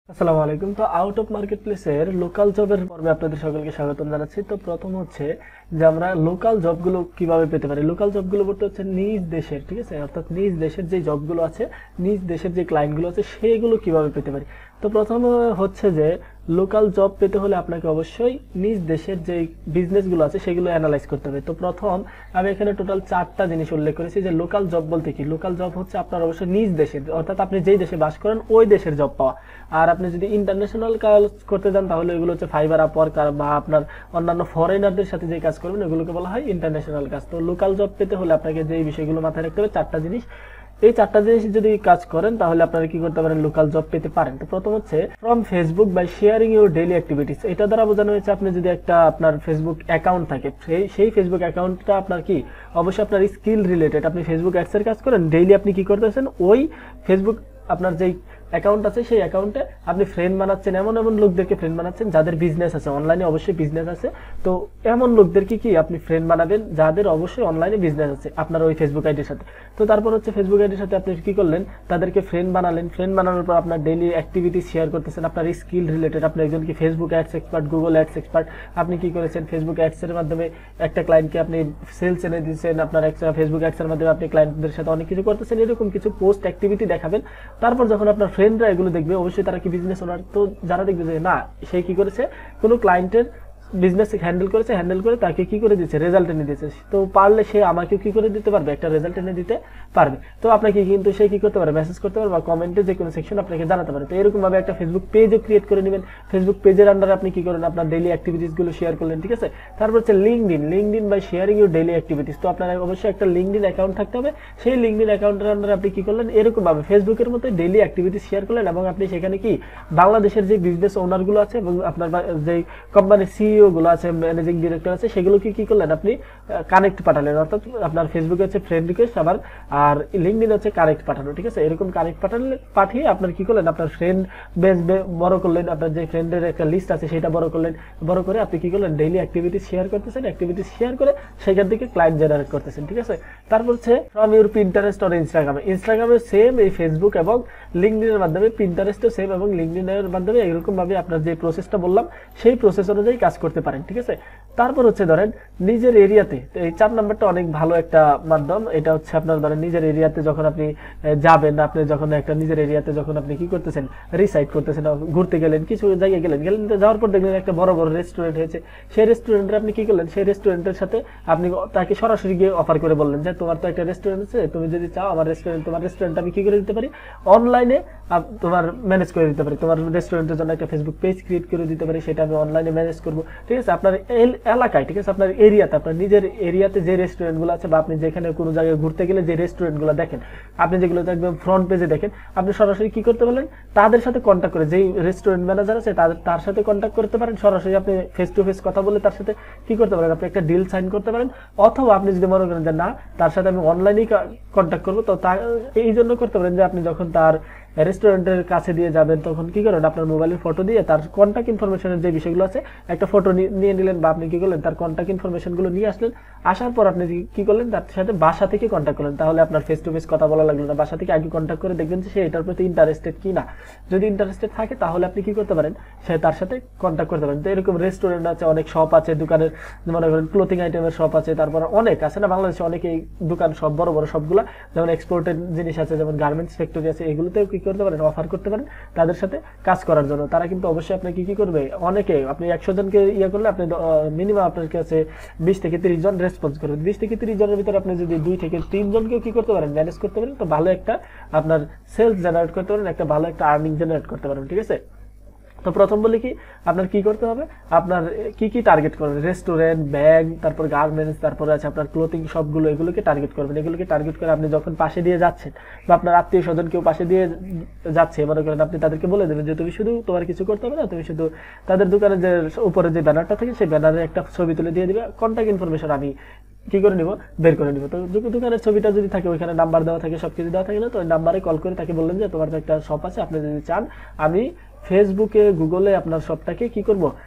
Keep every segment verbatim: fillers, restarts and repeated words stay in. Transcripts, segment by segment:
আসসালামু আলাইকুম। তো আউট অফ মার্কেট প্লেসের লোকাল জবের পর্বে আপনাদের সকলকে স্বাগতম জানাচ্ছি। তো প্রথম হচ্ছে যে আমরা লোকাল জবগুলো কিভাবে পেতে পারি। লোকাল জবগুলো বলতে হচ্ছে নিজ দেশের, ঠিক আছে, অর্থাৎ নিজ দেশের যে জবগুলো আছে, নিজ দেশের যে ক্লায়েন্টগুলো আছে সেগুলো কিভাবে পেতে পারি। তো প্রথম হচ্ছে যে লোকাল জব পেতে হলে আপনাকে অবশ্যই নিজ দেশের যে বিজনেসগুলো আছে সেগুলো অ্যানালাইজ করতে হবে। তো প্রথম আমি এখানে টোটাল চারটা জিনিস উল্লেখ করেছি যে লোকাল জব বলতে কি। লোকাল জব হচ্ছে আপনার অবশ্যই নিজ দেশের, অর্থাৎ আপনি যেই দেশে বাস করেন ওই দেশের জব পাওয়া। আর আপনি যদি ইন্টারন্যাশনাল কাজ করতে যান তাহলে এগুলো হচ্ছে ফাইবার, আপওয়ার্ক বা আপনার অন্যান্য ফরেনারদের সাথে যে কাজ করবেন এগুলোকে বলা হয় ইন্টারন্যাশনাল কাজ। তো লোকাল জব পেতে হলে আপনাকে যে বিষয়গুলো মাথায় রাখতে হবে চারটা জিনিস, এই চারটা জিনিস যদি কাজ করেন তাহলে আপনারা কি করতে পারেন, লোকাল জব পেতে পারেন। তো প্রথম হচ্ছে from Facebook by sharing your daily activities. এটা দ্বারা বোঝানো হয়েছে আপনি যদি একটা আপনার ফেসবুক অ্যাকাউন্ট থাকে, সেই সেই ফেসবুক অ্যাকাউন্টটা আপনার কি অবশ্যই আপনার স্কিল রিলেটেড। আপনি ফেসবুক অ্যাডসের কাজ করেন, ডেইলি আপনি কি করতেছেন ওই ফেসবুক আপনার যেই অ্যাকাউন্ট আছে সেই অ্যাকাউন্টে আপনি ফ্রেন্ড বানাচ্ছেন, এমন এমন লোকদেরকে ফ্রেন্ড বানাচ্ছেন যাদের বিজনেস আছে, অনলাইনে অবশ্যই বিজনেস আছে। তো এমন লোকদেরকে কি আপনি ফ্রেন্ড বানাবেন যাদের অবশ্যই অনলাইনে বিজনেস আছে আপনার ওই ফেসবুক আইডির সাথে। তো তারপর হচ্ছে ফেসবুক আইডির সাথে আপনি কি করলেন, তাদেরকে ফ্রেন্ড বানালেন। ফ্রেন্ড বানানোর পর আপনার ডেইলি অ্যাক্টিভিটি শেয়ার করতেছেন, আপনার স্কিল রিলেটেড। আপনি একজন কি Facebook ads expert, Google ads expert, আপনি কি করেছেন ফেসবুক অ্যাডসের মাধ্যমে একটা ক্লায়েন্টকে আপনি সেলস এনে দিচ্ছেন, আপনার একটা ফেসবুক অ্যাডসের মাধ্যমে আপনি ক্লায়েন্টদের সাথে অনেক কিছু করতেছেন, এরকম কিছু পোস্ট অ্যাক্টিভিটি দেখাবেন। তারপর যখন আপনার ফ্রেন্ডরা এগুলো দেখবে অবশ্যই তারা কি বিজনেস ওনার, তো যারা দেখবে যে না সে কি করেছে কোনো ক্লায়েন্টের বিজনেস হ্যান্ডেল করেছে, হ্যান্ডেল করে তাকে কি করে দিচ্ছে, রেজাল্ট এনে দিচ্ছে। তো পারলে সে আমাকেও কি করে দিতে পারবে, একটা রেজাল্ট এনে দিতে পারবে। তো আপনাকে কিন্তু সে কি করতে পারে, মেসেজ করতে পারে বা কমেন্টে যে কোনো সেকশন আপনাকে জানাতে পারে। তো এরকম ভাবে একটা ফেসবুক পেজও ক্রিয়েট করে নেবেন। ফেসবুক পেজের আন্ডারে আপনি কি করেন, আপনার ডেইলি অ্যাক্টিভিটিস গুলো শেয়ার করলেন, ঠিক আছে। তারপর হচ্ছে LinkedIn, LinkedIn by sharing your daily activities. তো আপনার অবশ্যই একটা লিঙ্কডইন অ্যাকাউন্ট থাকতে হবে। সেই লিঙ্কডইন অ্যাকাউন্টের আন্ডারে আপনি কি করলেন, এরকম ভাবে ফেসবুকের মতো ডেইলি অ্যাক্টিভিটিস শেয়ার করলেন এবং আপনি সেখানে কি বাংলাদেশের যে বিজনেস ওনার গুলো আছে এবং আপনার যে কোম্পানির সিইও গুলো আছে, ম্যানেজিং ডিরেক্টর আছে, সেগুলোকে কি করলেন আপনি কানেক্ট পাঠালেন। অর্থাৎ আপনার ফেসবুকে হচ্ছে ফ্রেন্ড রিকোয়েস্ট, আবার আর লিঙ্কডইন হচ্ছে কানেক্ট পাঠানো, ঠিক আছে। এরকম কানেক্ট পাঠালে পাঠিয়ে আপনার কি করলেন, আপনার ফ্রেন্ড বেস বড় করলেন, আপনার যে ফ্রেন্ডের একটা লিস্ট আছে সেটা বড় করলেন। বড় করে আপনি কি করলেন, ডেইলি অ্যাক্টিভিটিস শেয়ার করতেছেন, অ্যাক্টিভিটিস শেয়ার করে সেখান থেকে ক্লায়েন্ট জেনারেট করতেছেন, ঠিক আছে। তারপর হচ্ছে ফ্রম ইউর পিন্টারেস্ট অর ইনস্টাগ্রামে। ইনস্টাগ্রামে সেম এই ফেসবুক এবং লিঙ্কডইনের মাধ্যমে, পিন্টারেস্টও সেম এবং লিঙ্কডইনের মাধ্যমে এরকম ভাবে আপনার যে প্রসেসটা বললাম সেই প্রসেস অনুযায়ী কাজ করতে পারেন, ঠিক আছে। তারপর হচ্ছে ধরেন নিজের এরিয়াতে, এই চার নাম্বারটা অনেক ভালো একটা মাধ্যম। এটা হচ্ছে আপনার ধরেন নিজের এরিয়াতে যখন আপনি যাবেন, আপনি যখন একটা নিজের এরিয়াতে যখন আপনি কি করতেছেন, রিসাইড করতেছেন, ঘুরতে গেলেন, কিছু জায়গায় গেলেন, গেলেন যাওয়ার পর দেখলেন একটা বড় বড় রেস্টুরেন্ট হয়েছে। সেই রেস্টুরেন্টে আপনি কি করলেন, সেই রেস্টুরেন্টের সাথে আপনি তাকে সরাসরি গিয়ে অফার করে বললেন যে তোমার তো একটা রেস্টুরেন্ট আছে, তুমি যদি চাও আমার রেস্টুরেন্ট, তোমার রেস্টুরেন্ট আমি কি করে দিতে পারি, অনলাইনে তোমার ম্যানেজ করে দিতে পারি। তোমার রেস্টুরেন্টের জন্য একটা ফেসবুক পেজ ক্রিয়েট করে দিতে পারি, সেটা আমি অনলাইনে ম্যানেজ করবো, ঠিক আছে। আপনার এলাকায়, ঠিক আছে, আপনার এরিয়াতে, আপনার নিজের এরিয়াতে যে রেস্টুরেন্টগুলো আছে বা আপনি যেখানে কোনো জায়গায় ঘুরতে গেলে যে রেস্টুরেন্টগুলো দেখেন, আপনি যেগুলো একদম ফ্রন্ট পেজে দেখেন, আপনি সরাসরি কি করতে পারেন, তাদের সাথে কন্ট্যাক্ট করে, যেই রেস্টুরেন্ট ম্যানেজার আছে তাদের তার সাথে কন্ট্যাক্ট করতে পারেন। সরাসরি আপনি ফেস টু ফেস কথা বলে তার সাথে কি করতে পারেন, আপনি একটা ডিল সাইন করতে পারেন। অথবা আপনি যদি মনে করেন যে না তার সাথে আমি অনলাইনেই কন্ট্যাক্ট করবো, তো তা এই জন্য করতে পারেন যে আপনি যখন তার রেস্টুরেন্টের কাছে দিয়ে যাবেন তখন কি করেন, আপনার মোবাইলের ফটো দিয়ে তার কন্ট্যাক্ট ইনফরমেশনের যে বিষয়গুলো আছে একটা ফটো নিয়ে নিলেন, বা আপনি কি করলেন তার কন্ট্যাক্ট ইনফরমেশন গুলো নিয়ে আসলেন। আসার পর আপনি কি করলেন, তার সাথে বাসা থেকে কন্ট্যাক্ট করলেন। তাহলে আপনার ফেস টু ফেস কথা বলা লাগলো না, বাসা থেকে আগে কন্ট্যাক্ট করে দেখবেন যে সে এটার প্রতি ইন্টারেস্টেড কি না। যদি ইন্টারেস্টেড থাকে তাহলে আপনি কি করতে পারেন, সে তার সাথে কন্ট্যাক্ট করতে পারেন। তো এরকম রেস্টুরেন্ট আছে, অনেক শপ আছে, দোকানের মনে করেন ক্লোথিং আইটেমের শপ আছে, তারপর অনেক আছে না বাংলাদেশে অনেক এই দোকান, সব বড় বড় সবগুলা, যেমন এক্সপোর্টেড জিনিস আছে, যেমন গার্মেন্টস ফ্যাক্টরি আছে, এগুলোতেও কি করতে পারেন, অফার করতে পারেন তাদের সাথে কাজ করার জন্য। তারা কিন্তু অবশ্যই আপনাকে কি করবে, অনেকে আপনি একশো জনকে ইয়ে করলে আপনি মিনিমাম আপনার কাছে বিশ থেকে তিরিশ জন রেসপন্স করবেন। বিশ থেকে তিরিশ জনের ভিতরে আপনি যদি দুই থেকে তিন জনকেও কি করতে পারেন, ম্যানেজ করতে পারেন, তো ভালো একটা আপনার সেলস জেনারেট করতে পারেন, একটা ভালো একটা আর্নিং জেনারেট করতে পারেন, ঠিক আছে। তো প্রথম বলি কি আপনার কি করতে হবে, আপনার কি কি টার্গেট করবেন, রেস্টুরেন্ট, ব্যাংক, তারপর গার্মেন্টস, তারপরে আছে আপনার ক্লোথিং সবগুলো, এগুলোকে টার্গেট করবেন। এগুলোকে টার্গেট করে আপনি যখন পাশে দিয়ে যাচ্ছেন বা আপনার আত্মীয় স্বজন কেউ পাশে দিয়ে যাচ্ছে, মনে করেন আপনি তাদেরকে বলে দেবেন যে তুমি শুধু তোমার কিছু করতে হবে না, তুমি শুধু তাদের দোকানে যে উপরে যে ব্যানারটা থাকে সেই ব্যানারে একটা ছবি তুলে দিয়ে দিবে, কন্ট্যাক্ট ইনফরমেশন আমি কি করে নিব, বের করে নিব। তো দোকানের ছবিটা যদি থাকে, ওইখানে নাম্বার দেওয়া থাকে, সবকিছু দেওয়া থাকে না, তো ওই নাম্বারে কল করে তাকে বললেন যে তোমার তো একটা শপ আছে, আপনি যদি চান আমি ফেসবুকে, গুগলে আপনার শপটাকে কি করব,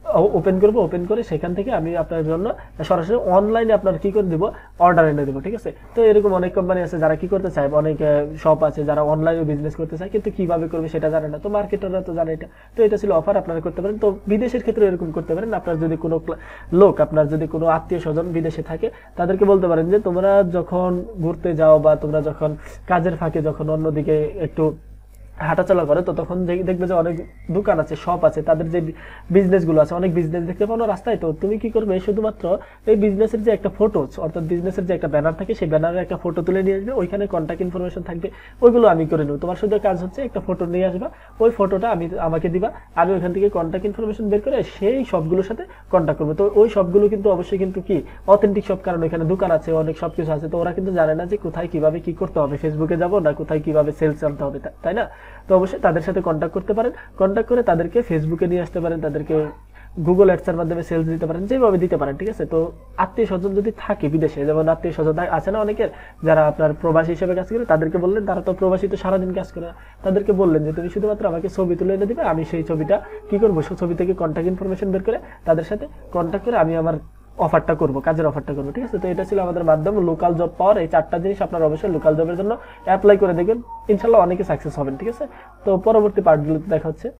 ওপেন করব, ওপেন করে সেখান থেকে আমি আপনার জন্য সরাসরি অনলাইনে আপনার কি করে দিব, অর্ডার এনে দেবো, ঠিক আছে। তো এরকম অনেক কোম্পানি আছে যারা কি করতে চায়, অনেক শপ আছে যারা অনলাইনে বিজনেস করতে চায় কিন্তু কিভাবে করবে সেটা জানে না, তো মার্কেটাররা তো জানে এটা। তো এটা ছিল অফার, আপনারা করতে পারেন। তো বিদেশের ক্ষেত্রে এরকম করতে পারেন, আপনার যদি কোনো লোক, আপনার যদি কোনো আত্মীয় স্বজন বিদেশে থাকে তাদেরকে বলতে পারেন যে তোমরা যখন ঘুরতে যাও বা তোমরা যখন কাজের ফাঁকে যখন অন্যদিকে একটু হাঁটাচলা করে, তো তখন দেখবে যে অনেক দোকান আছে, শপ আছে, তাদের যে বিজনেস গুলো আছে, অনেক বিজনেস দেখতে পাবো রাস্তায়। তো তুমি কি করবে, শুধুমাত্র এই বিজনেসের যে একটা ফটো, অর্থাৎ বিজনেসের যে একটা ব্যানার থাকে, সেই ব্যানারের একটা ফটো তুলে নিয়ে আসবে, ওইখানে কন্ট্যাক্ট ইনফরমেশন থাকবে, ওইগুলো আমি করে নেবো। তোমার শুধু কাজ হচ্ছে একটা ফটো নিয়ে আসবা, ওই ফটোটা আমি আমাকে দিবা, আমি ওইখান থেকে কন্ট্যাক্ট ইনফরমেশন বের করে সেই সবগুলোর সাথে কন্ট্যাক্ট করবো। তো ওই সবগুলো কিন্তু অবশ্যই কিন্তু কি অথেন্টিক সব, কারণ ওইখানে দোকান আছে, অনেক সবকিছু আছে, তো ওরা কিন্তু জানে না যে কোথায় কিভাবে কি করতে হবে, ফেসবুকে যাবো না কোথায় কিভাবে সেলস আনতে হবে, তাই না। তো অবশ্যই তাদের সাথে কন্ট্যাক্ট করতে পারেন, কন্ট্যাক্ট করে তাদেরকে ফেসবুকে নিয়ে আসতে পারেন, তাদেরকে গুগল অ্যাডসের মাধ্যমে সেলস দিতে পারেন, যেভাবে দিতে পারেন, ঠিক আছে। তো আত্মীয় স্বজন যদি থাকে বিদেশে, যেমন আত্মীয় স্বজন আছে না অনেকের যারা আপনার প্রবাসী হিসেবে কাজ করে, তাদেরকে বললেন, তারা তো প্রবাসী তো সারাদিন কাজ করে, তাদেরকে বললেন যে তুমি শুধুমাত্র আমাকে ছবি তুলে এনে দিবে, আমি সেই ছবিটা কি করবো, সেই ছবি থেকে কন্ট্যাক্ট ইনফরমেশন বের করে তাদের সাথে কন্ট্যাক্ট করে আমি আমার অফারটা করবো, কাজের অফারটা করবো, ঠিক আছে। তো এটা ছিল আমাদের মাধ্যম লোকাল জব পাওয়ার। এই চারটা জিনিস আপনারা অবশ্যই লোকাল জবের জন্য অ্যাপ্লাই করে দেখবেন, ইনশাল্লাহ অনেকে সাকসেস হবেন, ঠিক আছে। তো পরবর্তী পার্টগুলোতে দেখা হচ্ছে।